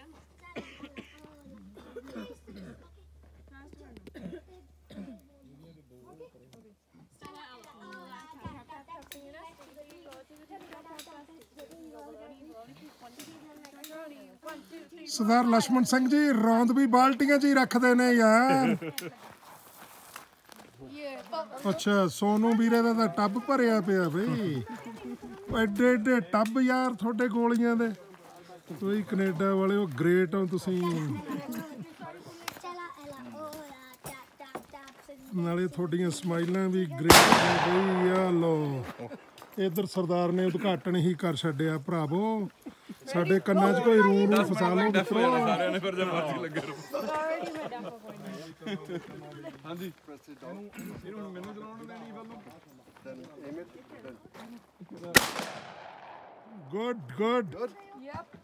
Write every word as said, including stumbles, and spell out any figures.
ਸਰਦਾਰ ਲక్ష్మణ ਸਿੰਘ ਜੀ ਰੌਂਦ ਵੀ ਬਾਲਟੀਆਂ 'ਚ ਹੀ ਰੱਖਦੇ ਨੇ ਯਾਰ। ਅੱਛਾ ਸੋਨੂ ਵੀਰੇ ਦਾ ਤਾਂ ਟੱਬ ਭਰਿਆ ਪਿਆ ਬਈ, ਐਡੇ ਐਡੇ ਟੱਬ ਯਾਰ ਤੁਹਾਡੇ ਗੋਲੀਆਂ ਦੇ। ਤੁਸੀਂ ਕੈਨੇਡਾ ਵਾਲੇ ਹੋ, ਗ੍ਰੇਟ ਹੋ ਤੁਸੀਂ। ਨਾਲੇ ਤੁਹਾਡੀਆਂ ਸਮਾਈਲਾਂ ਵੀ ਗ੍ਰੇਟ ਨੇ ਬਈ। ਆ ਲੋ ਇੱਧਰ ਸਰਦਾਰ ਨੇ ਉਦਘਾਟਨ ਹੀ ਕਰ ਛੱਡਿਆ ਭਰਾਵੋ। ਸਾਡੇ ਕੰਨਾਂ 'ਚ ਕੋਈ ਰੂ ਰੂ ਫਸਾ ਲਓ ਸਾਰਿਆਂ ਨੇ ਫਿਰ ਜੇ ਮਰਜ਼ੀ ਲੱਗੇ ਰਹੋ। ਹਾਂਜੀ ਇਹਨੂੰ ਮੈਨੂੰ ਚਲਾਉਣ ਦੇਣੀ ਵੱਲੋਂ। Good good.